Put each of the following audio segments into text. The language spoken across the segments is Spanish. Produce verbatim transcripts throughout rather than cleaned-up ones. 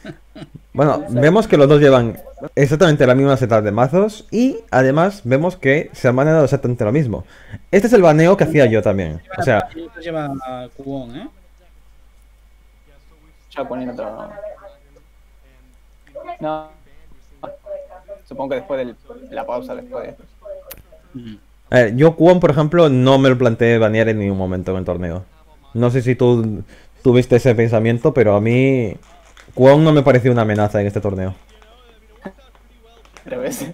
Bueno, vemos que los dos llevan exactamente la misma setup de mazos y además vemos que se han baneado exactamente lo mismo. Este es el baneo que hacía yo también. O sea, Esto lleva Cubón, ¿eh? Ya poniendo otro. No. Supongo que después de la pausa, después de esto. Mm. a ver, yo Kwon, por ejemplo, no me lo planteé banear en ningún momento en el torneo. No sé si tú tuviste ese pensamiento, pero a mí Kwon no me pareció una amenaza en este torneo. Tres veces.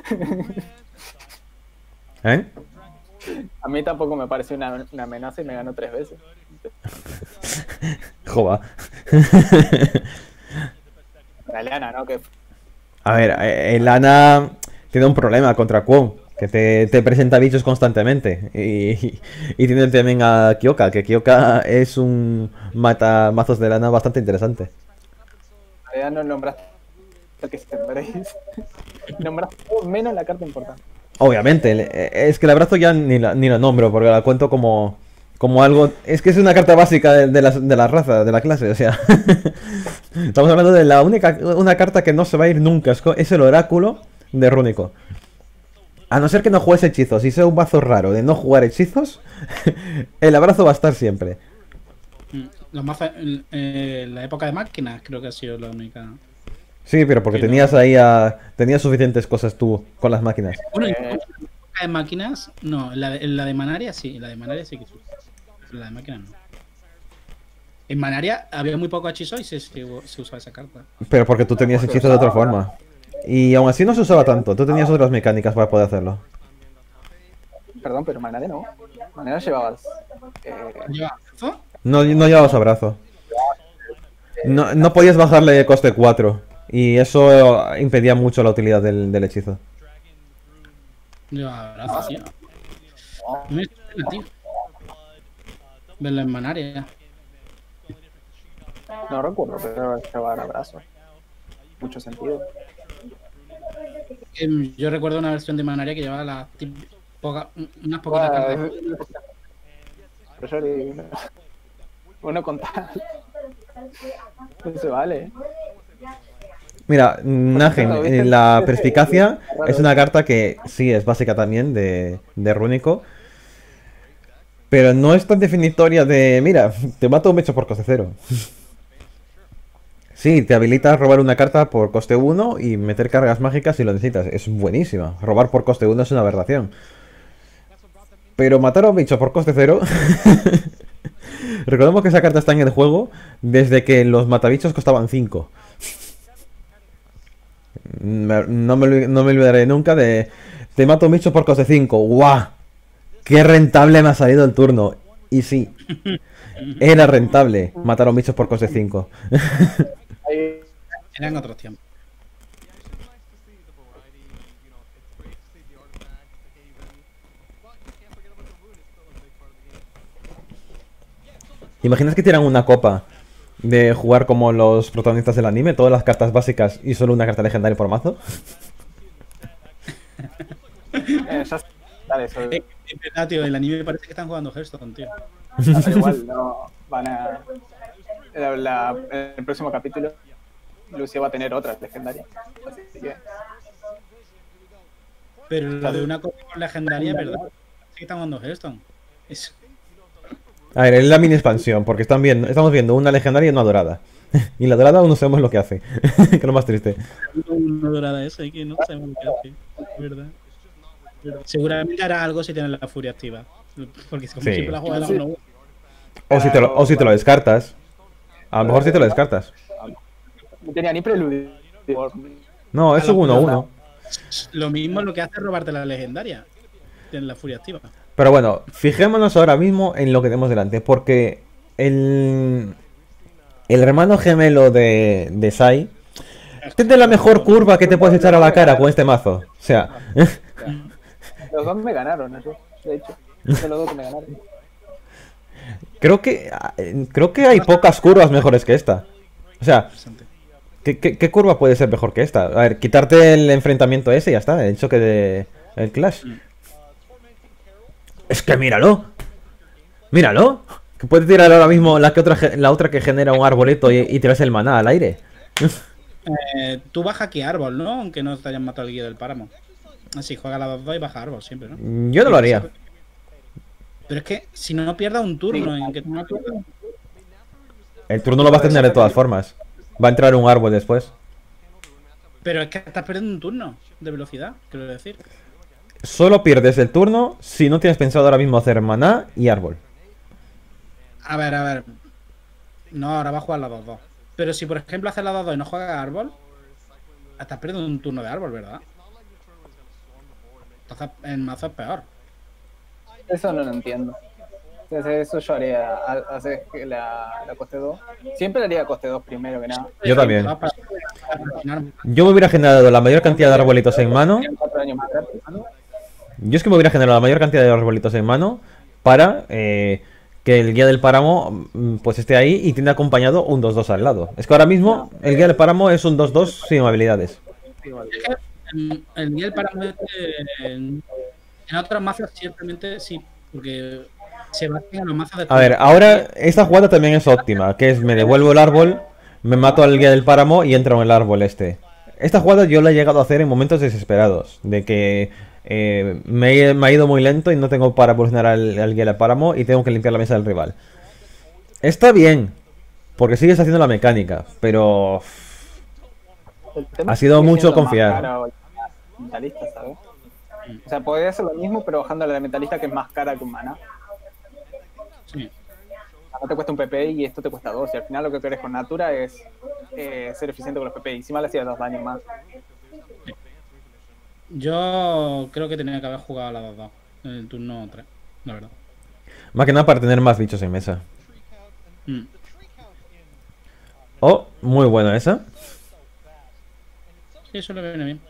¿Eh? A mí tampoco me pareció una, una amenaza y me ganó tres veces. Joba. La Lana, ¿no? Que A ver, eh, el Ana tiene un problema contra Kwon, que te, te presenta bichos constantemente. Y, y tiene también a Kyoka, que Kyoka es un mata mazos de lana bastante interesante. en realidad no nombraste lo que sembréis. Nombraste menos la carta importante. Obviamente, le- es que el abrazo ya ni la, ni la nombro, porque la cuento como, como algo... Es que es una carta básica de, de la, de la raza, de la clase, o sea... Estamos hablando de la única una carta que no se va a ir nunca, es, co- es el oráculo de Rúnico. A no ser que no juegues hechizos, y sea un mazo raro de no jugar hechizos, el abrazo va a estar siempre. Mm. Los mazos, en eh, la época de máquinas creo que ha sido la única. Sí, pero porque Sí, no. tenías ahí a... Tenías suficientes cosas tú con las máquinas. Bueno, Eh. incluso en la época de máquinas, no, en la de, en la de Manaria sí, en la de Manaria sí que se usa. En la de máquinas no. En Manaria había muy poco hechizo y se, se, se usaba esa carta. Pero porque tú tenías hechizos de otra forma. Y aún así no se usaba tanto, tú tenías otras mecánicas para poder hacerlo. Perdón, pero Manare no. Manare llevabas. Eh, ¿Lleva abrazo? No, no llevabas abrazo. No, no podías bajarle coste cuatro. Y eso impedía mucho la utilidad del, del hechizo. Lleva abrazo, tío. No me suena, tío. Verlo en Manaria. no recuerdo, pero llevar abrazo. Mucho sentido. Em, Yo recuerdo una versión de Manaria que llevaba las tip- poca- unas poquitas Ah, cartas. Pero yo le digo, uno con tal. No se vale. Mira, Nagen, eh, la perspicacia es una carta que sí es básica también de, de Rúnico. Pero no es tan definitoria de, mira, te mato un bicho por coste cero. Sí, te habilita a robar una carta por coste uno y meter cargas mágicas si lo necesitas. Es buenísima. Robar por coste uno es una aberración. Pero matar a un bicho por coste cero... Recordemos que esa carta está en el juego desde que los matabichos costaban cinco. Me- No me, olvi- no me olvidaré nunca de... Te mato un bicho por coste cinco. ¡Guau! ¡Qué rentable me ha salido el turno! Y sí, era rentable matar a un bicho por coste cinco. Ahí, Eran otros tiempos. ¿Imaginas que tiran una copa de jugar como los protagonistas del anime? Todas las cartas básicas y solo una carta legendaria por mazo. eh, ya dale, eso. Eh, Es verdad, tío, el anime parece que están jugando Hearthstone, tío. Pero igual no van a. La, la- el próximo capítulo, Lucio va a tener otra legendaria. Así que. Pero lo de una cosa legendaria, ¿verdad? Sí que están jugando Hearthstone. Es... A ver, es la mini expansión, porque están viendo, estamos viendo una legendaria y una dorada. Y la dorada aún no sabemos lo que hace. Que es lo más triste. Una dorada esa y que no sabemos qué hace. Es verdad. Seguramente hará algo si tiene la furia activa. Porque como Sí. siempre la juega la Sí. uno uno. O si, te lo, o si te lo descartas. A lo mejor si te lo descartas. No tenía ni preludio. No, es un uno uno. Lo mismo es lo que hace robarte la legendaria. Tiene la furia activa. Pero bueno, fijémonos ahora mismo en lo que tenemos delante. Porque el, el hermano gemelo de, de Sai tiene la mejor curva que te puedes echar a la cara con este mazo. O sea, Los dos me ganaron, ¿no? De hecho. Son los dos que me ganaron. creo que creo que hay pocas curvas mejores que esta. O sea, Interesante. ¿qué, qué, qué curva puede ser mejor que esta? A ver, quitarte el enfrentamiento ese y ya está, el choque de el clash. Es que míralo. Míralo. Que puede tirar ahora mismo la que otra ge- la otra que genera un arboleto y, y tirarse el maná al aire. Eh, tú bajas aquí árbol, ¿no? Aunque no te hayan matado el guía del páramo. Así, juega la dos dos y baja árbol siempre, ¿no? Yo no lo haría. Pero es que si no pierdas un turno Sí. en que no pierdas. El turno lo vas a tener de todas formas. Va a entrar un árbol después. Pero es que estás perdiendo un turno de velocidad, quiero decir. Solo pierdes el turno si no tienes pensado ahora mismo hacer maná y árbol. A ver, a ver. No, ahora va a jugar la dos dos. Pero si por ejemplo haces la dos dos y no juegas árbol, estás perdiendo un turno de árbol, ¿verdad? Entonces el mazo es peor. Eso no lo entiendo. Entonces, eso yo haría, a- hacer que la, la coste dos. Siempre haría coste dos primero que nada. Yo también. Para- para- para cocinar. Yo me hubiera generado la mayor cantidad de arbolitos en mano. Cuatro años más rápido. Yo es que me hubiera generado la mayor cantidad de arbolitos en mano para eh, que el guía del páramo mm, pues esté ahí y tiene acompañado un dos dos al lado. Es que ahora mismo el guía del páramo es un dos dos sin habilidades. El, el nivel para en, en otras mazas ciertamente sí, porque se basan en los mazos de... A ver, ahora esta jugada también es óptima, que es me devuelvo el árbol, me mato al guía del páramo y entro en el árbol este. Esta jugada yo la he llegado a hacer en momentos desesperados, de que eh, me, he, me ha ido muy lento y no tengo para evolucionar al, al guía del páramo y tengo que limpiar la mesa del rival. Está bien, porque sigues haciendo la mecánica, pero El tema Ha sido sigue mucho siendo más confiar. cara o la mentalista, ¿sabes? O sea, podría hacer lo mismo, pero bajando la mentalista que es más cara que un maná. Sí. No te cuesta un P P y esto te cuesta dos. Y al final lo que querés con Natura es eh, ser eficiente con los P P. Y encima le hacías dos daños más. Yo creo que tenía que haber jugado a la dos dos en el turno tres, la verdad. más que nada para tener más bichos en mesa. Mm. Oh, muy buena esa. Sí, eso le viene bien.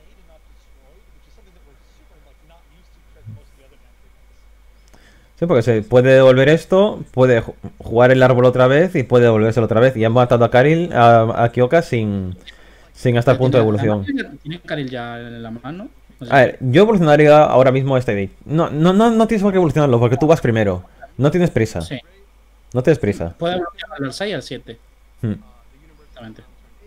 Sí, porque se puede devolver esto, puede ju- jugar el árbol otra vez y puede devolvérselo otra vez. Y han matado a Karil, a, a Kyoka sin, sin hasta el punto de evolución. Además, tiene Karil ya en la mano. O sea, A ver, yo evolucionaría ahora mismo este deck. No, no, no, no tienes por qué evolucionarlo, porque tú vas primero. No tienes prisa. sí. No tienes prisa. Puede evolucionar al seis y al siete. Hmm. Exactamente.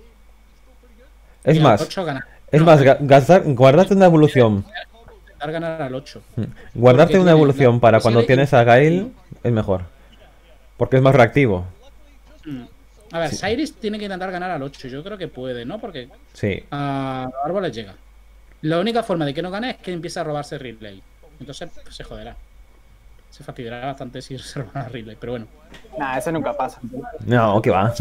Es Y al más, ocho ganar. es No, más, ga- gastar, guardarte una evolución. intentar ganar al ocho. Hmm. Guardarte Porque una tiene evolución la- para la- cuando la- tienes a Gail es mejor. Porque es más reactivo. Mm. A ver, Cyrus tiene que intentar ganar al ocho. Yo creo que puede, ¿no? Porque Sí. a los árboles llega. La única forma de que no gane es que empiece a robarse Ridley. Entonces pues, se joderá. Se fastidiará bastante si se roban a Ridley, pero bueno. Nah, eso nunca pasa. No, que va.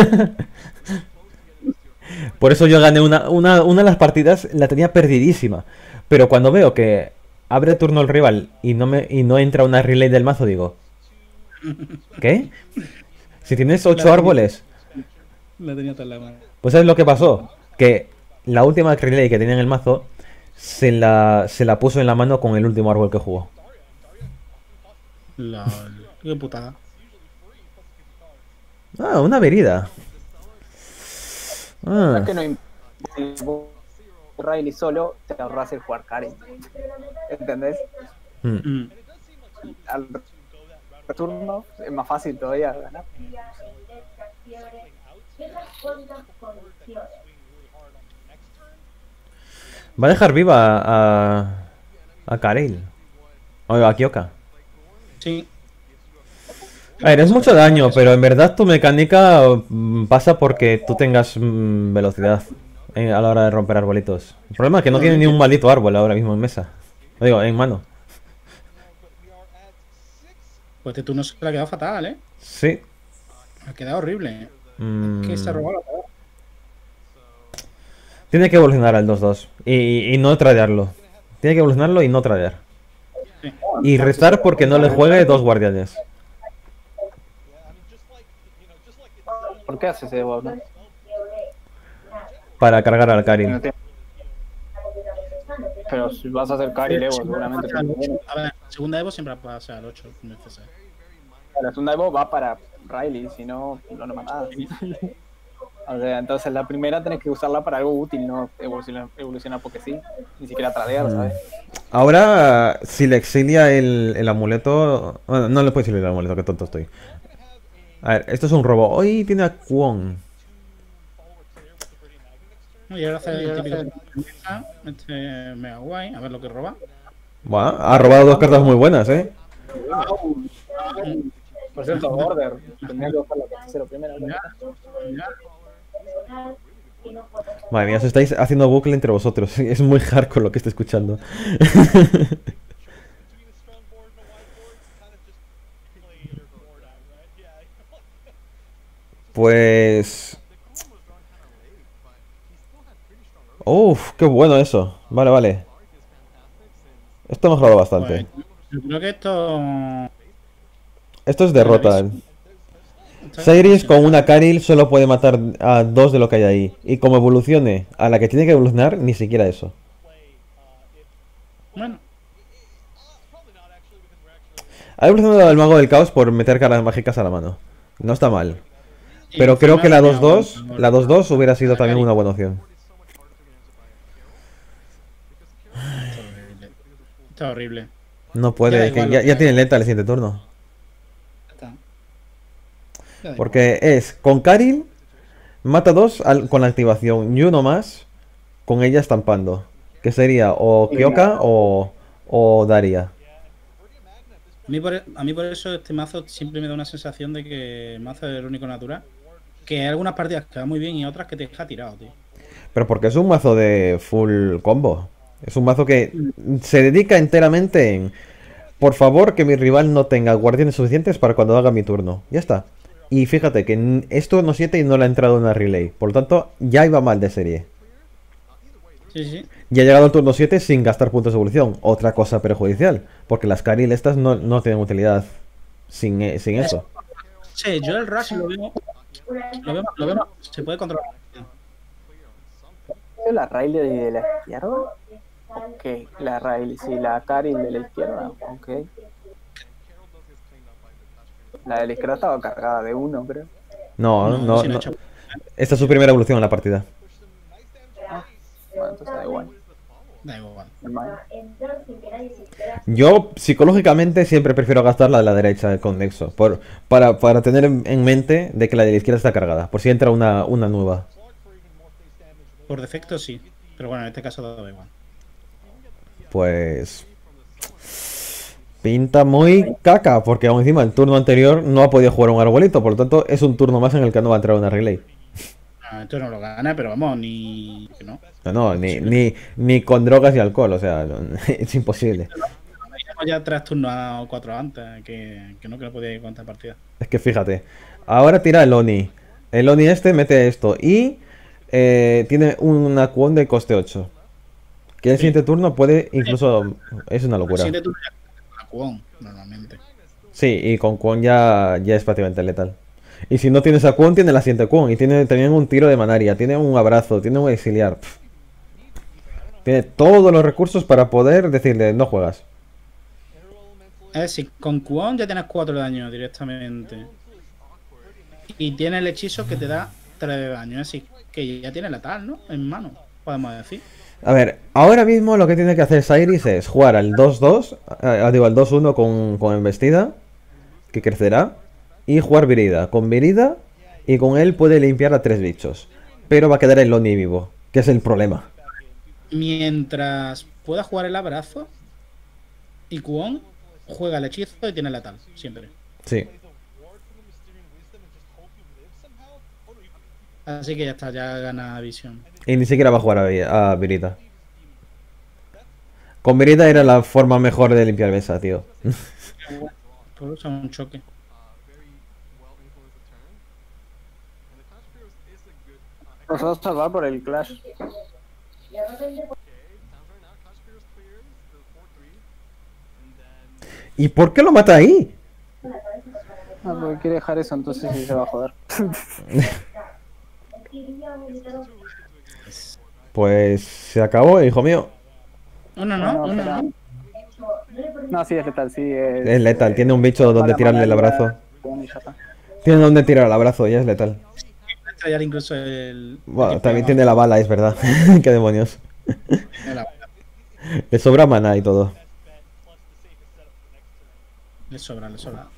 Por eso yo gané una, una, una de las partidas, la tenía perdidísima. Pero cuando veo que abre turno el rival y no me y no entra una relay del mazo, digo, ¿qué? Si tienes ocho La- árboles, La tenía tan la mano. pues ¿sabes lo que pasó? Que la última relay que tenía en el mazo se la, se la puso en la mano con el último árbol que jugó. La... Qué putada. Ah, una verida. No Ah, es que no imp- si vos Riley solo, te ahorras el jugar Karen. ¿Entendés? mm. Mm. Al turno es más fácil todavía ganar. Va a dejar viva a, a Karel. O a Kyoka. Sí. A ver, es mucho daño, pero en verdad tu mecánica mm, pasa porque tú tengas mm, velocidad eh, a la hora de romper arbolitos. El problema es que no tiene ni un maldito árbol ahora mismo en mesa. Lo digo, en mano. Pues este turno se le ha quedado fatal, ¿eh? Sí. Ha quedado horrible. Mm, Que se ha robado la palabra. Tiene que evolucionar al dos dos. Y, y no tradearlo. Tiene que evolucionarlo y no tradear. Sí. Y rezar porque no le juegue dos guardianes. ¿Por qué haces ese Evo? no? Para cargar al No Karin. te- Pero si vas a hacer Kari Evo, seguramente. A ver, la segunda Evo siempre va a ser al ocho. necesario. La segunda Evo va para Riley, si no, no lo matás. O sea, entonces la primera tenés que usarla para algo útil, no evolucionar, evolucionar porque sí. Ni siquiera tradear, ¿sabes? Ahora, si le exilia el, el amuleto... Bueno, no le puedo exiliar el amuleto, que tonto estoy. A ver, esto es un robo. Hoy tiene a Kwon. Y ahora hace el típico. Este mega guay. A ver lo que roba. Buah, ha robado dos cartas muy buenas, ¿eh? Por cierto, Border. Tendría que buscar la cero primero. Ya, ya. Madre mía, os estáis haciendo bucle entre vosotros. Es muy hardcore lo que estoy escuchando. Pues... Uf, qué bueno eso. Vale, vale. Esto ha mejorado bastante. Pues, yo creo que esto. Esto es derrota. esto Cyrus con una Karil solo puede matar a dos de lo que hay ahí. Y como evolucione a la que tiene que evolucionar, ni siquiera eso. Bueno, Ha evolucionado el mago del caos por meter cargas mágicas a la mano. No está mal. y Pero creo encima que la tenía dos dos, un- la dos dos hubiera sido la también Karil. una buena opción. Esto es horrible. Esto es horrible. No Ya puede, da es que igual ya, lo que ya haga. tiene lenta el siguiente turno. Ya está. Ya da Porque es con Karil, mata dos al- con la activación y uno más con ella estampando. Que sería o Kyoka o, o Daria. A mí, por, a mí por eso este mazo siempre me da una sensación de que el mazo es el único natural. Que hay algunas partidas que va muy bien y otras que te deja tirado, tío. Pero porque es un mazo de full combo. Es un mazo que se dedica enteramente en... Por favor, que mi rival no tenga guardianes suficientes para cuando haga mi turno. Ya está. Y fíjate que n- es turno siete y no le ha entrado una relay. Por lo tanto, ya iba mal de serie. Sí, sí. Y ha llegado al turno siete sin gastar puntos de evolución. Otra cosa perjudicial. Porque las Karil estas no, no tienen utilidad sin, eh, sin eso. Sí, yo el Rush lo veo. Lo veo, lo veo. Se puede controlar. ¿Es la Riley de la izquierda? Ok, la Riley, sí, la Karil de la izquierda. Ok. La de la izquierda estaba cargada de uno, creo. No, No, no, sí, no he no. hecho- Esta es su primera evolución en la partida. Bueno, entonces da igual. Da igual. Normal. Yo psicológicamente siempre prefiero gastar la de la derecha con Nexo. Por, para, para tener en en mente de que la de la izquierda está cargada. Por si entra una, una nueva. Por defecto sí. Pero bueno, en este caso da igual. Pues... Pinta muy caca, porque aún encima el turno anterior no ha podido jugar un arbolito, por lo tanto es un turno más en el que no va a entrar una relay. Ah, esto no lo gana, pero vamos, ni. Que no. No, no, ni, ni, ni con drogas y alcohol, o sea, no- es imposible. Tenemos ya tres turnos a- o cuatro antes, que, que no que no podía ir con esta partida. Es que fíjate, ahora tira el Oni. El Oni este mete esto y eh, tiene una Kwon de coste ocho. Que el Sí. siguiente turno puede incluso... Es una El locura. siguiente turno ya con la Kwon, normalmente. Sí, y con Kwon ya, ya es prácticamente letal. Y si no tienes a Kwon, tiene la siguiente Kwon. Y tiene también un tiro de Manaria, tiene un abrazo, tiene un exiliar. Pff. Tiene todos los recursos para poder decirle, no juegas. Es decir, con Kwon ya tienes cuatro de daño directamente. Y tiene el hechizo que te da tres de daño. Es decir, que ya tiene letal, ¿no? En mano, podemos decir. A ver, ahora mismo lo que tiene que hacer Cyrus es jugar al dos dos, eh, digo al dos uno con, con embestida, que crecerá, y jugar Virida. Con Virida, y con él puede limpiar a tres bichos. Pero va a quedar el Oni vivo, que es el problema. Mientras pueda jugar el abrazo, y Kwon juega el hechizo y tiene letal, siempre. Sí. Así que ya está, ya gana visión. Y ni siquiera va a jugar a, Vi- a Virida. Con Virida era la forma mejor de limpiar mesa, tío. Por eso un choque. Nos vamos a salvar por el Clash. ¿Y por qué lo mata ahí? Ah, porque quiere dejar eso, entonces sí se va a joder. Pues se acabó, hijo mío. No, no, no, no, no, no. No, sí, es letal, sí. Es, Es letal, tiene un bicho donde para tirarle el Manaria, abrazo. Kwon y ya está. Tiene donde tirar el abrazo, ya es letal. Estallar incluso el. Bueno, el también equipo tiene la bala, es verdad. Qué demonios. de la- Le sobra mana y todo. Le sobra, le sobra.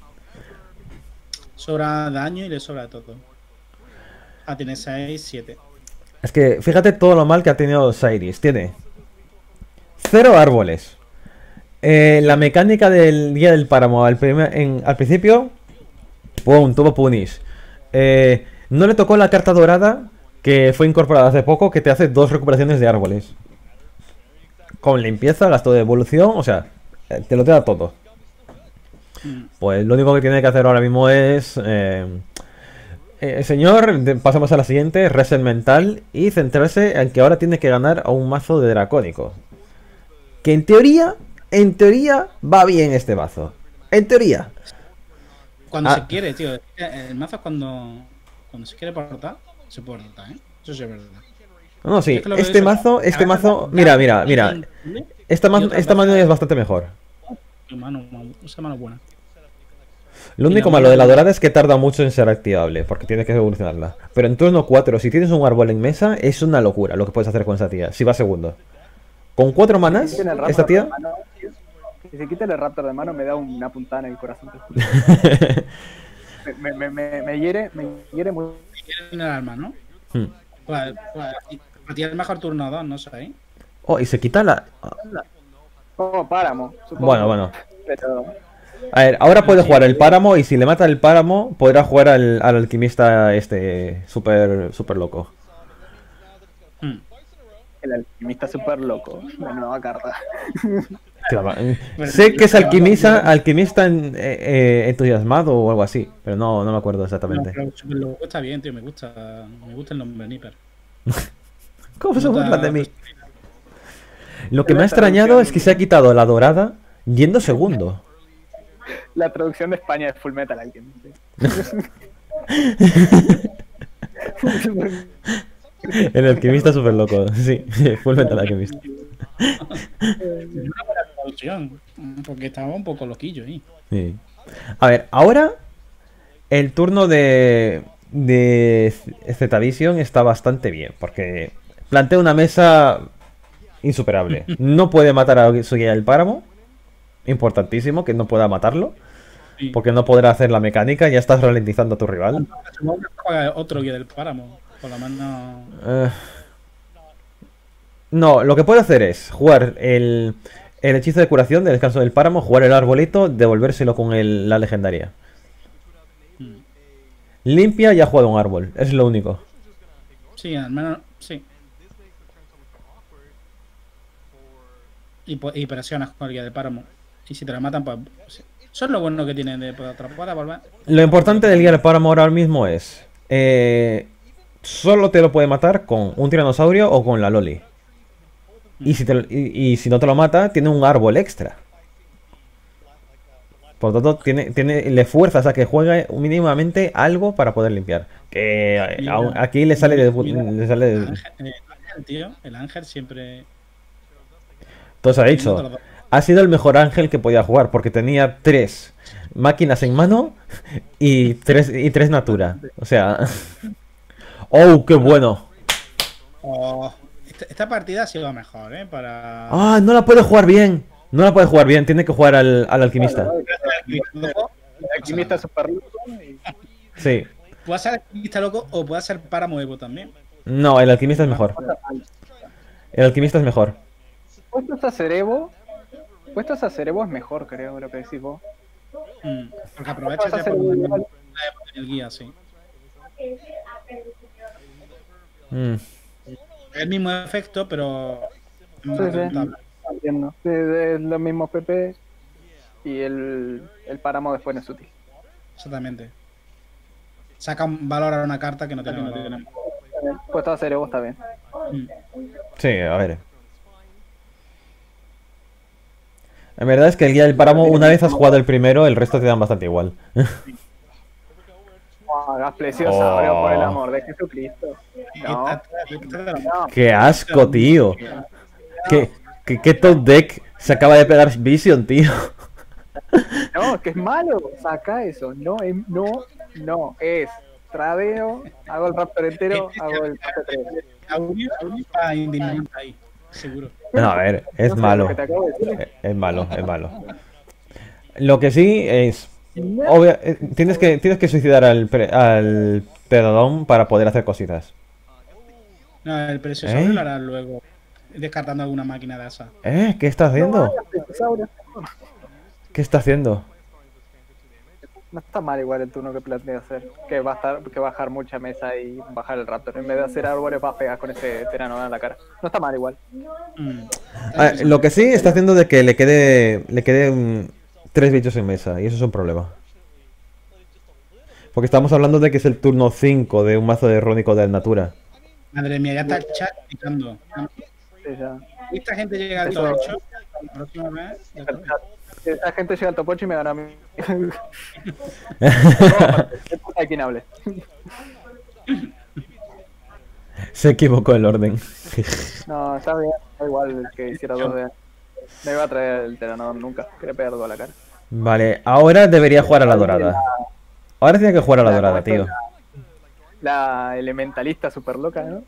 Sobra daño y le sobra todo. Ah, tiene seis, siete. Es que fíjate todo lo mal que ha tenido Cyrus. Tiene cero árboles. Eh, la mecánica del Guía del Páramo al, primer, en, al principio, ¡pum! Tuvo punish. Eh, no le tocó la carta dorada que fue incorporada hace poco, que te hace dos recuperaciones de árboles. Con limpieza, gasto de evolución, o sea, te lo te da todo. Pues lo único que tiene que hacer ahora mismo es... Eh, eh, señor, pasamos a la siguiente, reset mental y centrarse en que ahora tiene que ganar a un mazo de dracónico. Que en teoría, en teoría va bien este mazo. En teoría. Cuando Ah. se quiere, tío. El mazo es cuando, cuando se quiere portar, se porta, ¿eh? Eso sí es verdad. No, no, sí, Es que lo veo este eso. mazo, este A veces mazo, da- mira, mira, mira. Esta, Y ma- otras esta mano veces- es bastante mejor. Mano, esa mano es buena. Lo Y único la malo de la mano- dorada es que tarda mucho en ser activable, porque tienes que evolucionarla. Pero en turno cuatro, si tienes un árbol en mesa, es una locura lo que puedes hacer con esa tía, si va segundo. Con cuatro manas, Tiene el Raptor esta de tía... mano, si se quita el Raptor de mano me da una puntada en el corazón. me, me, me, me hiere, me hiere muy. En el alma, ¿no? Hmm. Pues, pues, a ti el mejor turno dos, no sé. Oh, y se quita la... Como páramo, supongo. Bueno, bueno. Pero A ver, ahora puede jugar el páramo y si le mata el páramo, podrá jugar al, al alquimista este súper super loco. Hmm. el alquimista súper loco. La nueva carta. Tío, va- sé que es alquimista, alquimista en- eh, eh, entusiasmado o algo así, pero no, no me acuerdo No, exactamente. pero Super Loco está bien, tío. Me gusta, me gusta el nombre Nipper. ¿Cómo se Puta- burlan de mí? Lo que me ha extrañado es que se ha quitado la dorada yendo segundo. La traducción de España es Full Metal Alchemist. El alquimista súper loco, sí, Full Metal Alchemist. Una buena traducción, porque estaba un poco loquillo ahí. Sí. A ver, ahora el turno de, de Zetavision está bastante bien, porque plantea una mesa insuperable. No puede matar a su guía del páramo, importantísimo que no pueda matarlo, Sí. porque no podrá hacer la mecánica, ya estás ralentizando a tu rival. Supongo que juega otro guía del páramo. Por lo menos. Eh, no, lo que puede hacer es jugar el, el hechizo de curación del descanso del páramo, jugar el arbolito, devolvérselo con el- la legendaria. hmm. Limpia y ha jugado un árbol, es lo único. Sí, al menos. Sí. Y, po- y presionas con el guía del páramo. Y si te la matan, pues. sí. Eso es lo bueno que tiene de otra pueda volver. Lo importante del guía del páramo ahora mismo es... eh, solo te lo puede matar con un tiranosaurio o con la loli. Y si, te lo- y, y si no te lo mata, tiene un árbol extra. Por lo tanto, tiene, tiene, le fuerzas a que juegue mínimamente algo para poder limpiar. Que eh, Mira, aún- aquí le sale de, mira, le sale de- El ángel, el ángel, tío. El ángel siempre. Todo se ha dicho. Ha sido el mejor ángel que podía jugar porque tenía tres máquinas en mano y tres, y tres natura. O sea... ¡Oh, qué bueno! Oh, esta, esta partida ha sido mejor, ¿eh? Para. ¡Ah, no la puede jugar bien! No la puede jugar bien, tiene que jugar al, al alquimista. El alquimista súper loco. y- Sí. Puede ser alquimista loco o puede ser páramo Evo también. No, el alquimista es mejor. El alquimista es mejor. Puestos a Cerevo. Puestos a Cerevo es mejor, creo, lo que decís vos. Mm, Porque aprovecha Puestos a ya Cerevo por igual. el guía, sí. Mm. El mismo efecto, pero. más Sí, sí. rentable. Entiendo. Sí, es lo mismo P P. Y el, el páramo después no es útil. Exactamente. Saca un valor a una carta que no tiene valor. Puestos a Cerevo está bien. Mm. Sí, a ver. La verdad es que el guía del páramo, una vez has jugado el primero, el resto te dan bastante igual. Oh, gas plesiosario, Oh. por el amor de Jesucristo. No, Esta- esta- esta- no. ¡Qué asco, tío! ¿Qué, qué, qué top deck se acaba de pegar Vision, tío? No, que es malo. Saca eso. No, es- no, no. Es tradeo, hago el raptor entero, hago el pase tres. Audio audio está indignante ahí, seguro. No, a ver, es No sé, malo. lo que te acabo de decir. Eh, Es malo, es malo. Lo que sí es... obvia- eh, tienes, que, tienes que suicidar al, pre- al Pedodón para poder hacer cositas. No, el precio ¿Eh? lo harás luego. Descartando alguna máquina de esa. ¿Eh? ¿Qué está haciendo? ¿Qué está haciendo? No está mal igual el turno que plantea hacer. Que va a estar, que bajar mucha mesa y bajar el Raptor. En vez de hacer árboles, vas a pegar con ese Teranodon en la cara. No está mal igual. Mm. Ah, lo que sí está haciendo de que le quede le quede mm, tres bichos en mesa, y eso es un problema. Porque estamos hablando de que es el turno cinco de un mazo de Rónico de Natura. Madre mía, ya está el chat picando. Sí, ya. Esta gente llega al Eso- top ocho. La próxima vez. ya está. Esa gente llega al top ocho y me gana a mí. ¿A quién hable? Se equivocó el orden. No, está bien. Da igual el que hiciera dos de... No iba a traer el Teranodon nunca. Quería pegar dos a la cara. Vale, ahora debería jugar a la dorada. Ahora tiene que jugar a la dorada, tío. La elementalista super loca, ¿no?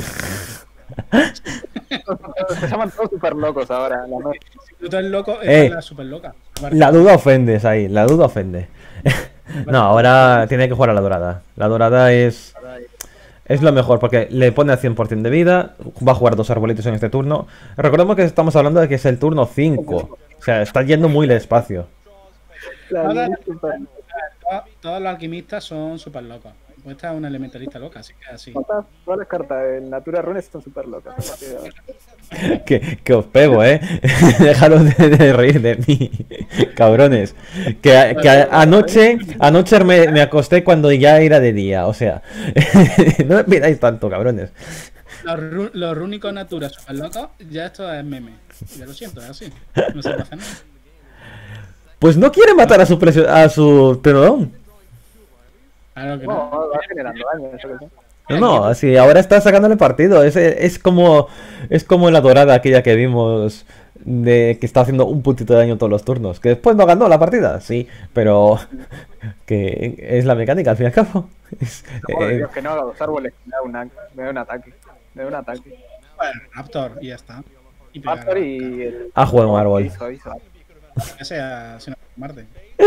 Se llaman todos super locos ahora. La noche. Si tú eres loco, Eh. es la super loca. La duda ofendes ahí, la duda ofende. No, ahora tiene que jugar a la dorada. La dorada es es lo mejor porque le pone al cien por cien de vida, va a jugar dos arbolitos en este turno. Recordemos que estamos hablando de que es el turno cinco. O sea, está yendo muy despacio. La Ahora- niña super- Todos, todos los alquimistas son super locos. Pues esta es una elementalista loca, así que así. Todas todas las cartas de Natura Runes son super locas. Que, que os pego, eh. Dejaros de, de reír de mí, cabrones. Que, que a- anoche, anoche me, me acosté cuando ya era de día, o sea. No me pidáis tanto, cabrones. Los, ru- los rúnicos natura super locos, ya esto es meme. Ya lo siento, es así. No se puede hacer nada. Pues no quiere matar a su presio- a su Tenodón. Claro que No, no. va generando daño, yo qué sé. No, no, así ahora está sacándole partido. Es, es como es como la dorada aquella que vimos de que está haciendo un puntito de daño todos los turnos. Que después no ganó la partida, sí, pero que es la mecánica al fin y al cabo. Es- Joder, eh, Dios, que no haga dos árboles, me da, una, me da un ataque. Me da un ataque. Bueno, Raptor, y ya está. Y pegar. Raptor y el... ha jugado un árbol. Hizo, hizo. Que sea si no, Marte.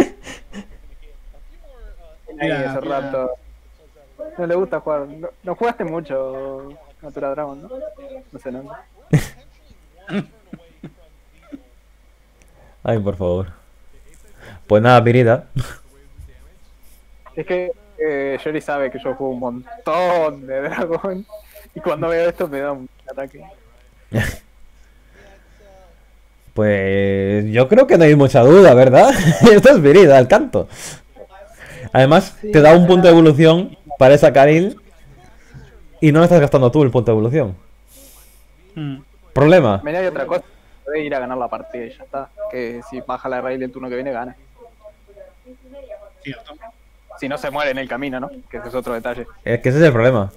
Ahí, Mira, ese mira. Raptor. No le gusta jugar. No, no jugaste mucho Natura Dragon, ¿no? No sé, no. Ay, por favor. Pues nada, Pirita. Es que eh, Yori sabe que yo juego un montón de dragón. Y cuando veo esto me da un ataque. Pues yo creo que no hay mucha duda, ¿verdad? Esto es Pirita, al canto. Además, te da un punto de evolución para esa Karil y no estás gastando tú el punto de evolución. Mm. Problema. Me hay otra cosa. Puede ir a ganar la partida y ya está. Que si baja la raíz el turno que viene, gana. Cierto. Si no se muere en el camino, ¿no? Que ese es otro detalle. Es que ese es el problema.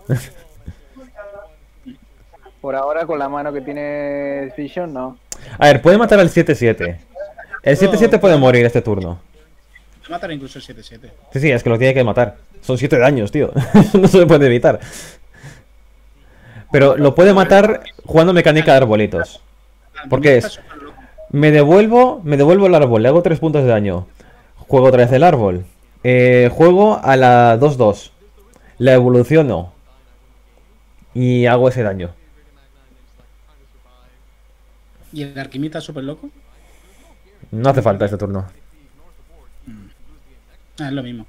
Por ahora, con la mano que tiene Vision, no. A ver, puede matar al siete siete. El siete siete puede morir este turno. Puede matar incluso el siete siete. Sí, sí, es que lo tiene que matar. Son siete daños, tío. Eso no se le puede evitar. Pero lo puede matar jugando mecánica de arbolitos. ¿Por qué es? Me devuelvo, me devuelvo el árbol, le hago tres puntos de daño. Juego otra vez el árbol. Eh, juego a la dos dos. La evoluciono. Y hago ese daño. ¿Y el alquimista super loco? No hace falta este turno. Ah, es lo mismo.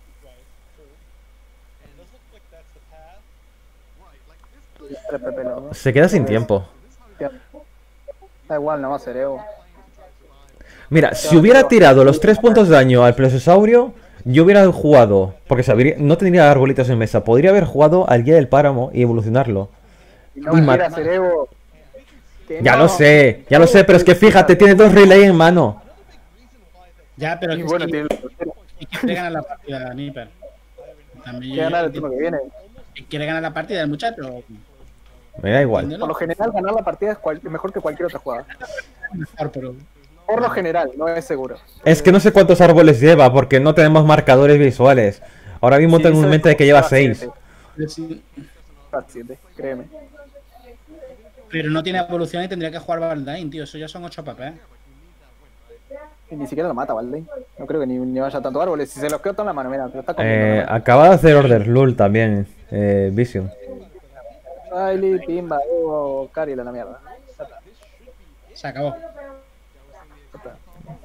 Tres Pepe Lobo. Se queda sin tiempo. Da igual, no va a ser Evo. Mira, si hubiera tirado los tres puntos de daño al plesiosaurio, yo hubiera jugado, porque sabría, no tendría arbolitos en mesa, podría haber jugado al guía del páramo y evolucionarlo. Si no Uy, quiere ma- hacer Evo. que Ya no. lo sé, ya lo sé, pero es que fíjate, tiene dos relay en mano. Ya, pero Y es bueno, que, tiene es que quiere ganar la partida, Nipper. También que ganar el turno que viene. quiere ganar la partida el muchacho. Me da igual. Por lo general, ganar la partida es cual- mejor que cualquier otra jugada. Mejor, pero Por lo general, no es seguro. Es que no sé cuántos árboles lleva, porque no tenemos marcadores visuales. Ahora mismo Sí, tengo en sabes mente cómo que lleva lleva seis. siete. pero sí- Lleva siete, créeme. pero no tiene evolución y tendría que jugar Baldain, tío. Eso ya son ocho papeles. Y ni siquiera lo mata, ¿vale? No creo que ni, ni vaya tanto árboles. Si se los quedó todo en la mano, mira, te lo está comiendo. Eh, ¿no? acaba de hacer Order Lul también, eh, Vision. Riley, Pimba, Evo, Cari, la mierda. Ya está, Se acabó. ya está.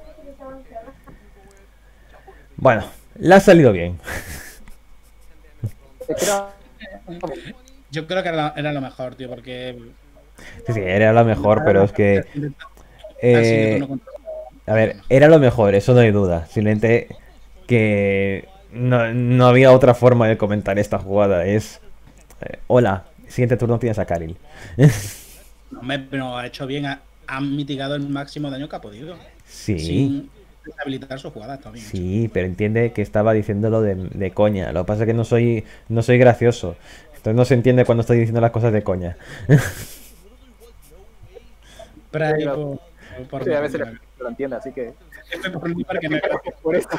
Bueno, le ha salido bien. Es que era- Yo creo que era, era lo mejor, tío, porque. Sí, sí, era lo mejor, pero es que... eh, Así que a ver, era lo mejor, eso no hay duda. Simplemente que no, no había otra forma de comentar esta jugada. Es... eh, hola, siguiente turno tienes a Karil. no, me, pero ha hecho bien, ha, ha mitigado el máximo daño que ha podido. Sí, Sin deshabilitar su jugada, está bien. hecho. sí, pero entiende que estaba diciéndolo de, de coña. Lo que pasa es que no soy, no soy gracioso. Entonces no se entiende cuando estoy diciendo las cosas de coña. Pero ahí Sí, por, por, Sí, a veces lo, lo entiende, así que por mi parte, que me- por eso.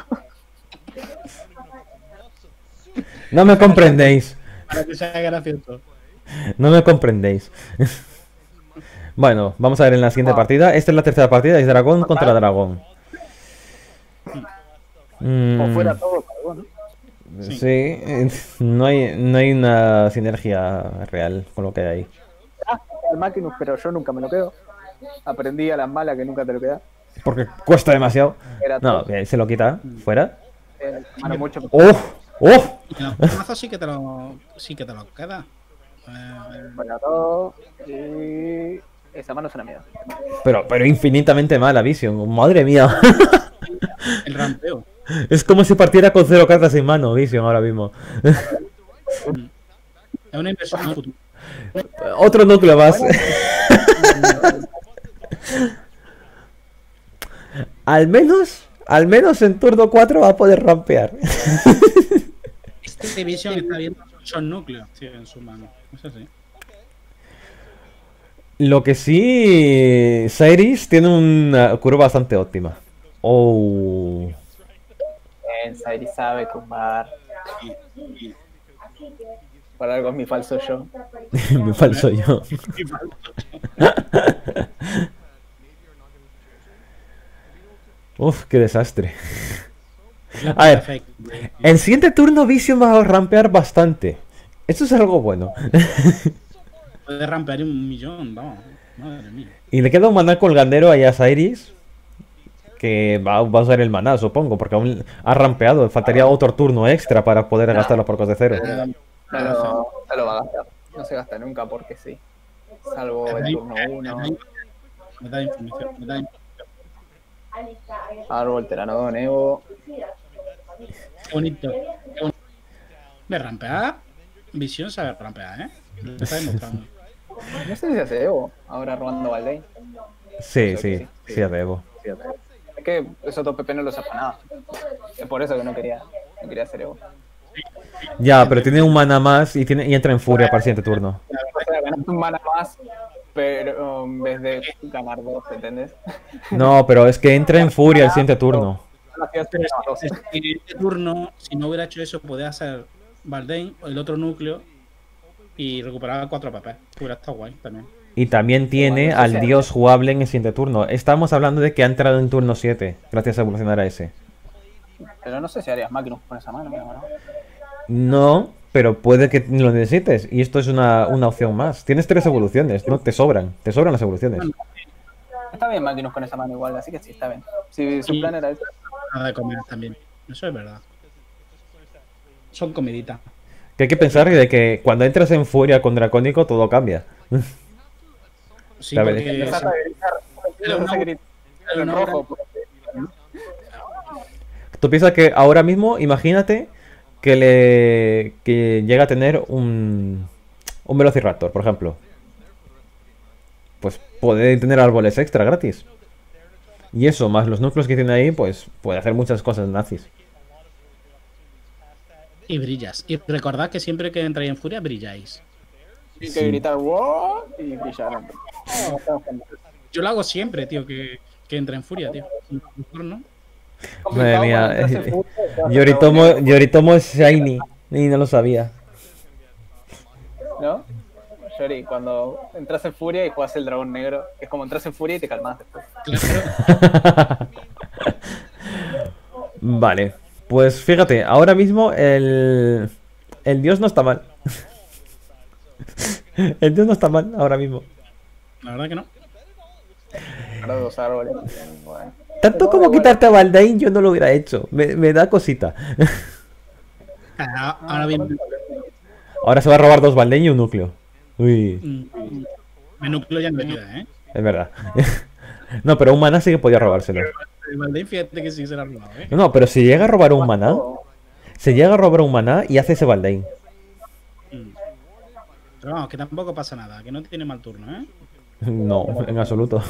No me comprendéis. para que sea gracioso. No me comprendéis. Bueno, vamos a ver en la siguiente partida. Esta es la tercera partida, es dragón contra dragón. O Mm, fuera todo, pero bueno. sí, eh, no hay, no hay una sinergia real con lo que hay ahí. Ah, el Machinus, pero yo nunca me lo quedo. Aprendí a las malas que nunca te lo quedas. Porque cuesta demasiado. Era No, todo. que se lo quita. Fuera. Eh, mano, mucho. ¡Oh! ¡Oh! Y en los mazos sí que te lo, sí que te lo queda. Eh, Bueno, todo. Y esa mano es una mierda. Pero, pero infinitamente mala, Vision. Madre mía. el rampeo. Es como si partiera con cero cartas en mano, Vision, ahora mismo. Es una inversión en el futuro. Otro núcleo más. Al menos, al menos en turno cuatro va a poder rampear. Este Division está viendo ocho núcleos, tío, en su mano. Eso sí. Lo que sí, Cyrus tiene una curva bastante óptima. Oh. En Sairi sabe combar. Por algo es mi falso yo. Me falso yo. Uf, qué desastre. A ver, Perfecto. el siguiente turno Vision va a rampear bastante. Esto es algo bueno. Puede rampear un millón, vamos. Madre mía. Y le queda un maná colgandero ahí a Cyrus. Que va, va a usar el maná, supongo, porque aún ha rampeado. Faltaría otro turno extra para poder gastarlo por coste cero. No, no, no lo va a gastar. No se gasta nunca porque sí. Salvo el turno uno. Me da información, me da información. Árbol, Teranodon, Evo. Qué bonito. Qué bonito. Me rampea. Visión sabe rampear, ¿eh? Lo está demostrando. No sé si hace Evo. Ahora robando Valdein. Sí, sí, sí, a Bebo. Es que esos dos P P no los zapa nada. Es por eso que no quería, no quería hacer Evo. Ya, pero tiene un mana más y, tiene, y entra en furia para el siguiente turno. O sea, ganas un mana más, pero en vez de ganar dos, ¿entendés? No, pero es que entra en furia el siguiente turno. Pero es- es que en este turno, si no hubiera hecho eso, podía hacer Valdein o el otro núcleo y recuperar cuatro papás. Hubiera estado guay también. Y también tiene Bueno, eso al sí. dios jugable en el siguiente turno. Estamos hablando de que ha entrado en turno siete, gracias a evolucionar a ese. Pero no sé si harías Magnus con esa mano, ¿no? No, pero puede que lo necesites. Y esto es una, una opción más. Tienes tres evoluciones, no te sobran. Te sobran las evoluciones. Está bien Magnus con esa mano igual, así que sí, está bien. Si su Y- plan era ese. Nada de comer también. Eso es verdad. Son comiditas. Que hay que pensar de que cuando entras en furia con dracónico todo cambia. Sí, Ya veré. porque Empezaste a gritar, Pero empezaste a no- gritar pero en no- rojo. porque- Tú piensas que ahora mismo, imagínate que le que llega a tener un un Velociraptor, por ejemplo. Pues puede tener árboles extra gratis. Y eso, más los núcleos que tiene ahí, pues puede hacer muchas cosas nazis. y brillas. Y recordad que siempre que entráis en furia, brilláis. Y que Sí. gritar wow y brillaron. Ah, estamos con- Yo lo hago siempre, tío, que, que entra en furia, tío. Mejor no. complicado mía, cuando entras en eh, fútbol, te vas a Yoritomo, dragón, Yoritomo es shiny. Y no lo sabía. ¿no? Yori, cuando entras en furia y juegas el dragón negro, es como entras en furia y te calmas después. Claro. Vale. Pues fíjate, ahora mismo el, el dios no está mal. Entonces no está mal ahora mismo. La verdad que no. Ahora dos árboles. Bueno. Tanto Pero como igual, quitarte a Baldain yo no lo hubiera hecho. Me, me da cosita. Ah, Ahora bien, Ahora se va a robar dos Baldain y un núcleo. Uy, mm, el núcleo ya no le queda, ¿eh? es verdad. No, pero un maná sí que podía robárselo. El Valdein, fíjate que sí se lo ha robado, ¿eh? No, no, pero si llega a robar un maná, se llega a robar un maná y hace ese Baldain. Mm. Pero vamos, que tampoco pasa nada, que no tiene mal turno, ¿eh? No, en absoluto.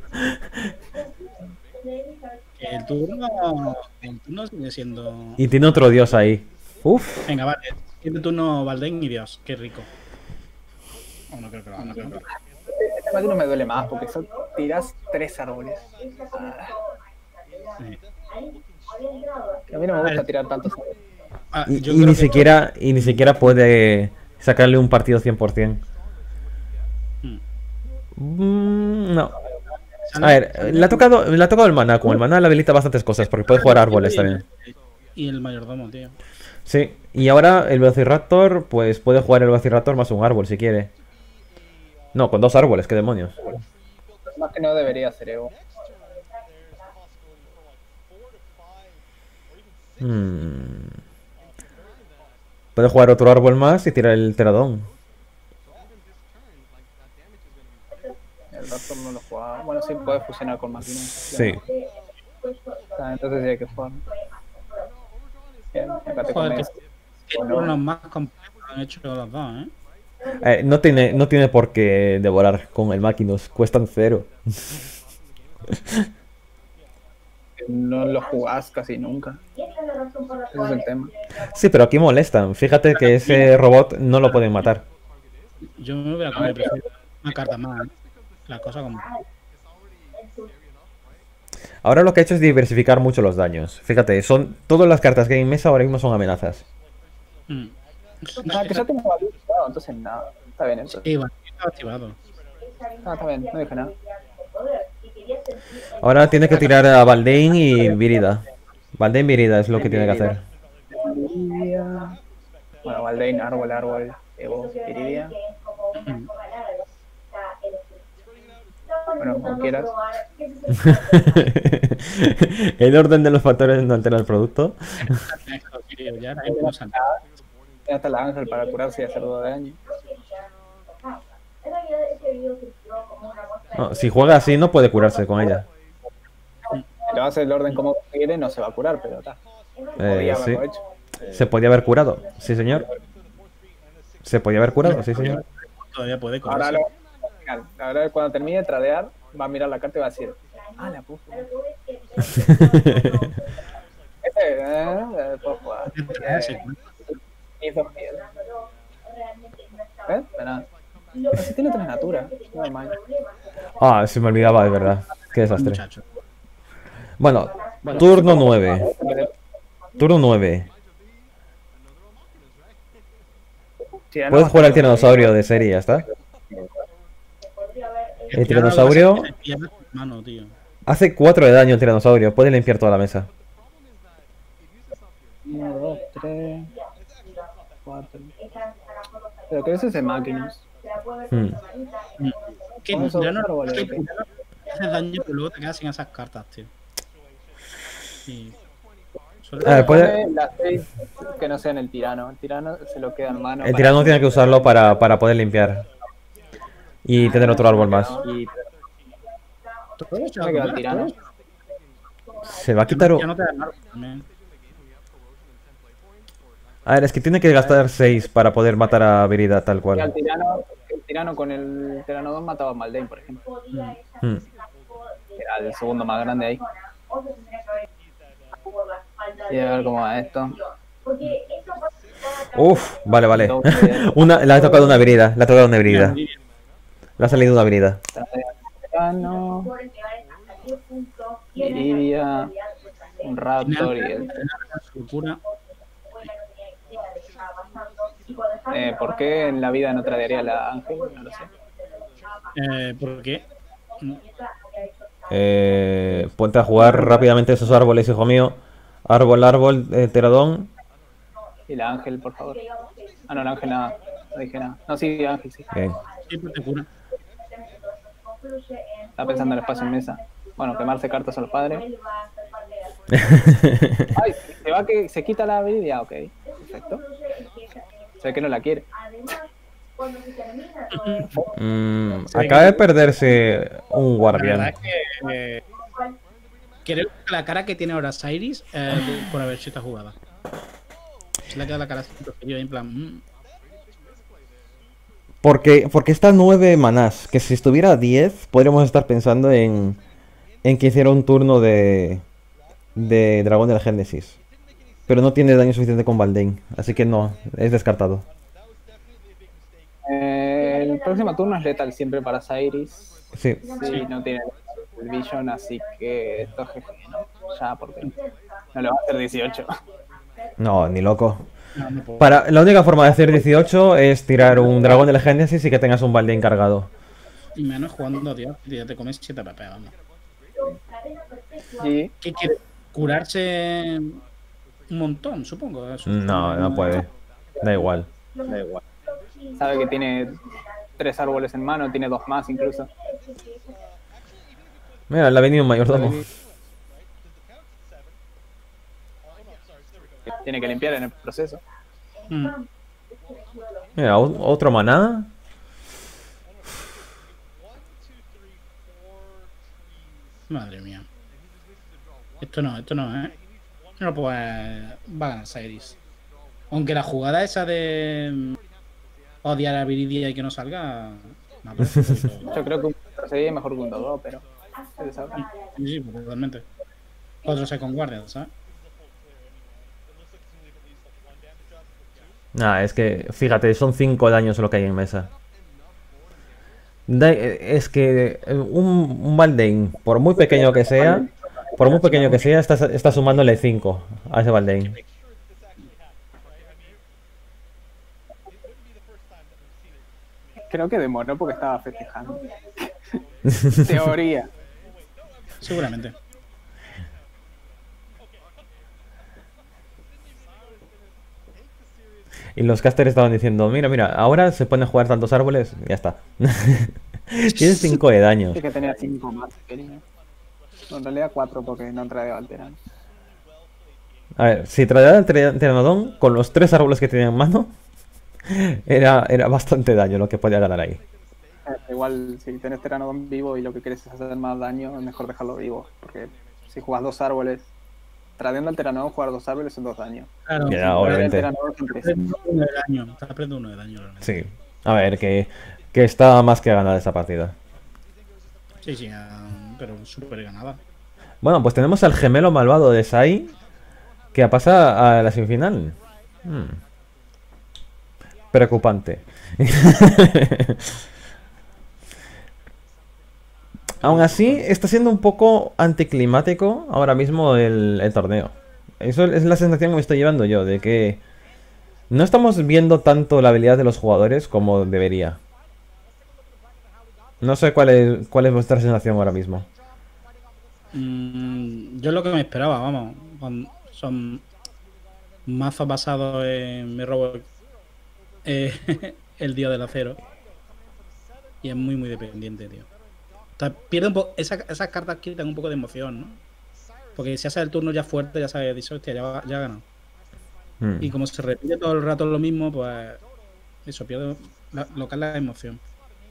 Que el turno. El turno sigue siendo. Y tiene otro dios ahí. Uf. Venga, vale. Siguiente turno, Valdein y Dios. Qué rico. Oh, no creo que lo haga, no creo que lo haga. este máquina me duele más porque son, tiras tres árboles. Ah, Sí. a mí no me gusta tirar tantos árboles. Ah, Y, yo y creo ni que- siquiera, y ni siquiera puede sacarle un partido cien por cien. Mm. Mm, no. Sale- A ver, le ha tocado, le ha tocado el maná. Con el maná le habilita bastantes cosas, porque puede jugar árboles también. Y el mayordomo, tío. Sí, y ahora el Velociraptor, pues puede jugar el Velociraptor más un árbol si quiere. No, con dos árboles, qué demonios. Más que no debería ser Evo. Hmm. Puede jugar otro árbol más y tirar el Teradón. El Raptor no lo juega. Bueno, sí puede fusionar con máquinas. Sí. Ah, entonces sí hay que jugar. Bien, acá te Joder, que, comes. que O no. turnos más complejos han hecho los dos, ¿eh? Eh, no tiene, no tiene por qué devorar con el Máquinos, cuestan cero. No lo jugás casi nunca. Ese es el tema. Sí, pero aquí molestan. Fíjate que ese robot no lo pueden matar. Yo me hubiera comido preferido una carta más, ¿eh? La cosa como. Ahora lo que ha hecho es diversificar mucho los daños. Fíjate, son todas las cartas que hay en mesa ahora mismo son amenazas. Mm. Ah, que yo tengo valor, claro, entonces nada. Está bien, entonces. Sí, bueno, estaba activado. Ah, está bien, no dije nada. Ahora tiene que tirar a Baldain y Virida. Baldain Virida es lo que tiene que hacer. Iridia. Bueno, Valdein, árbol, árbol, Evo, Iridia. Mm. Bueno, como quieras. El orden de los factores no altera el producto. Ya la gente no sabe. Ya está la ángel para curarse y hacer dos de daño. No, si juega así no puede curarse con ella. Si le va a hacer el orden como quiere, no se va a curar, pero está. Eh, Podía sí. haberlo hecho. Se podía haber curado, sí señor. Se podía haber curado, sí señor. Todavía puede Ahora, correr. lo, ahora cuando termine de tradear, va a mirar la carta y va a decir: ah, la puta. Este, eh, eh, puedo jugar. Eh, hizo fiel. ¿Ves? De nada. Pero si tiene tres naturas, no hay mal. Ah, se me olvidaba, de verdad. Qué desastre. Muchacho. Bueno, turno nueve. Turno nueve. Puedes jugar al tiranosaurio de serie, ya está. El tiranosaurio Mano, tío. hace cuatro de daño el tiranosaurio. Puede limpiar toda la mesa. Uno, dos, tres, cuatro. Pero que ese es de máquinas. Hmm. Que Con eso ya no árboles, que ok. haces daño, pero luego te quedas sin esas cartas, tío. Y... suele- A ver, puede- Pone las seis que no sean el tirano. El tirano se lo queda en mano. El para- tirano tiene que usarlo para, para poder limpiar. Y tener otro árbol más. Y Todo eso, me queda el todo tirano. eso. Se va a quitar... Ya un- no te dan árbol también. A ver, es que tiene que gastar seis para poder matar a Virida tal Y al cual. tirano, el tirano con el tirano dos mataba a Maldain, por ejemplo. Hmm. Que era el segundo más grande ahí. Y a ver cómo va esto. Uf, vale, vale. Una, le ha tocado una Virida. Le ha tocado una Virida. Le ha salido una Virida. Tirano, Iridia, un Raptor y el... Locura. Eh, ¿Por qué en la vida no traería la Ángel? No lo sé. Eh, ¿Por qué? Eh, ponte a jugar rápidamente esos árboles, hijo mío. Árbol, árbol, eh, teradón. Y la Ángel, por favor. Ah, no, la Ángel nada. no dije nada. No, sí, Ángel, sí. Bien. Siempre te cura. Está pensando en el espacio en mesa. Bueno, quemarse cartas a los padres. Ay, se va que se quita la habilidad, ok. Perfecto. Se ve que no la quiere. Mm, acaba de perderse un La guardián. verdad es que eh, creo que la cara que tiene ahora Cyrus eh, por haber hecho esta jugada. Se le ha quedado la cara así, en plan. Mm. Porque, porque está nueve manás. Que si estuviera a diez, podríamos estar pensando en, en que hiciera un turno de, de Dragón del Génesis. Pero no tiene daño suficiente con Baldain. Así que no, es descartado. Eh, el próximo turno es letal siempre para Cyrus. Sí. Sí, no tiene el Vision, así que esto es G G, ¿no? Ya, porque no le va a hacer dieciocho. No, ni loco. No, no puedo. Para, la única forma de hacer dieciocho es tirar un Dragón del Génesis y que tengas un Baldain cargado. Y menos jugando, tío. Ya te comes siete P P, vamos. Y ¿Qué quiere? Curarse un montón, supongo. Eso. No, no puede. Da igual. da igual. Sabe que tiene tres árboles en mano, tiene dos más incluso. Mira, le ha venido un mayordomo. Tiene que limpiar en el proceso. Mm. Mira, o- otro maná. Madre mía. Esto no, esto no, ¿eh? No, pues va a ganar Cyrus. Aunque la jugada esa de mm, odiar a Viridia y que no salga. Me parece un poquito- Yo creo que un sería es mejor que un dos, pero. se sabe. Sí, sí, pues, totalmente. Otro Second Guardian, ¿sabes? Nah, es que, fíjate, son cinco daños lo que hay en mesa. Da- es que eh, un, un Baldain, por muy pequeño que sea, por muy pequeño que sea, está, está sumándole cinco a ese Baldain. Creo que demoró porque estaba festejando. Teoría. Seguramente. Y los casters estaban diciendo, mira, mira, ahora se pueden jugar tantos árboles, ya está. Tienes cinco de daño. Es que tenía cinco más, quería. No, en realidad cuatro porque no trae alteran. A ver, si traía el Tre- Pteranodon con los tres árboles que tenía en mano, era, era bastante daño lo que podía ganar ahí. Eh, Igual, si tenés Pteranodon vivo y lo que quieres es hacer más daño, es mejor dejarlo vivo. Porque si jugas dos árboles, trayendo al Pteranodon, jugar dos árboles son dos daños. Claro. Ya, Traer al obviamente. Pteranodon son tres. Está aprendiendo uno de daño. Está aprendiendo uno de daño realmente. Sí. A ver, que, que está más que ganada esta partida. Sí, sí, ah, pero súper ganada. Bueno, pues tenemos al gemelo malvado de Sai, que pasa a la semifinal. Hmm. Preocupante. Aún así, está siendo un poco anticlimático ahora mismo el, el torneo. Eso es la sensación que me estoy llevando yo, de que no estamos viendo tanto la habilidad de los jugadores como debería. No sé cuál es, cuál es vuestra sensación ahora mismo. Mm, yo lo que me esperaba, vamos. con- son mazos basados en mi robot. eh, el Dios del Acero. Y es muy, muy dependiente, tío. O sea, pierde un poco. Esa, esas cartas quitan un poco de emoción, ¿no? Porque si hace el turno ya fuerte, ya sabes, dice, hostia, ya, va- ya ha ganado. Hmm. Y como se repite todo el rato lo mismo, pues. Eso, pierde la- lo que es la emoción.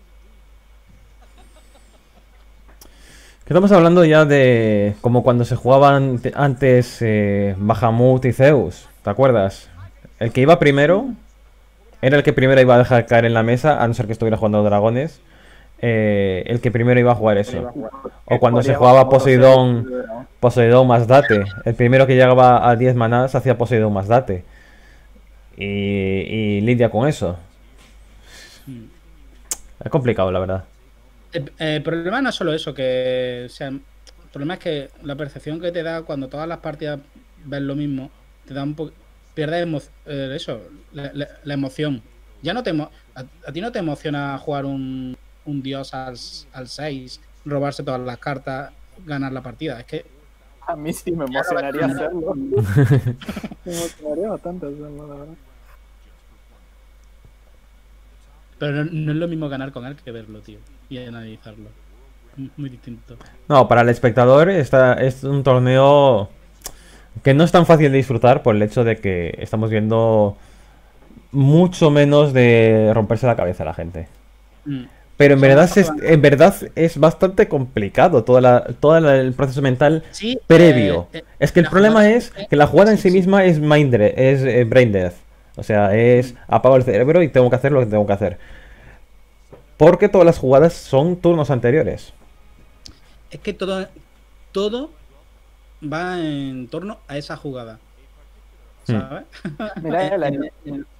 Que estamos hablando ya de como cuando se jugaban te- antes eh, Bahamut y Zeus, ¿te acuerdas? El que iba primero era el que primero iba a dejar caer en la mesa, a no ser que estuviera jugando dragones. eh, el que primero iba a jugar eso. O cuando se jugaba Poseidón, Poseidón más Date. El primero que llegaba a diez manás hacía Poseidón más Date. Y, y lidia con eso. Mm. Es complicado, la verdad. El, el problema no es solo eso, que o sea, el problema es que la percepción que te da cuando todas las partidas ves lo mismo, te da un poco, pierdes emo- eh, eso, la, la- la emoción. Ya no te emo- a, a ti no te emociona jugar un, un dios al, al seis, robarse todas las cartas, ganar la partida. Es que A mí sí me emocionaría hacerlo. Me emocionaría bastante hacerlo, la verdad. Pero no, no es lo mismo ganar con él que verlo, tío. Y analizarlo. Muy distinto. No, para el espectador esta, es un torneo que no es tan fácil de disfrutar por el hecho de que estamos viendo mucho menos de romperse la cabeza a la gente. Mm. Pero en Son verdad, más es, jugadas. en verdad es bastante complicado todo, la, todo la- el proceso mental Sí, previo. eh, eh, Es que el la problema jugada- es que la jugada en sí sí, sí. misma es, mind dre- es eh, brain death. O sea, es apago el cerebro y tengo que hacer lo que tengo que hacer. Porque todas las jugadas son turnos anteriores. Es que todo, todo va en torno a esa jugada. Hmm. ¿Sabes? Mira, En- el, en- ani- en-